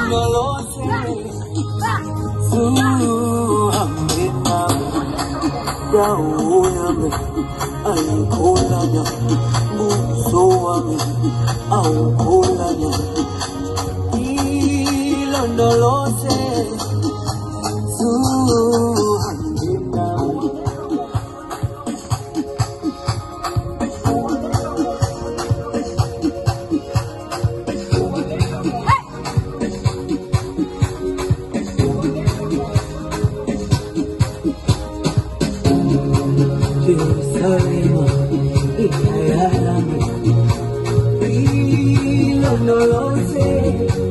no lo sé. Dauname, alkolanya, musoame, aukolanya. Ilo no lo sé. Jerusalema, Ikayarami, Ilo no lo sé.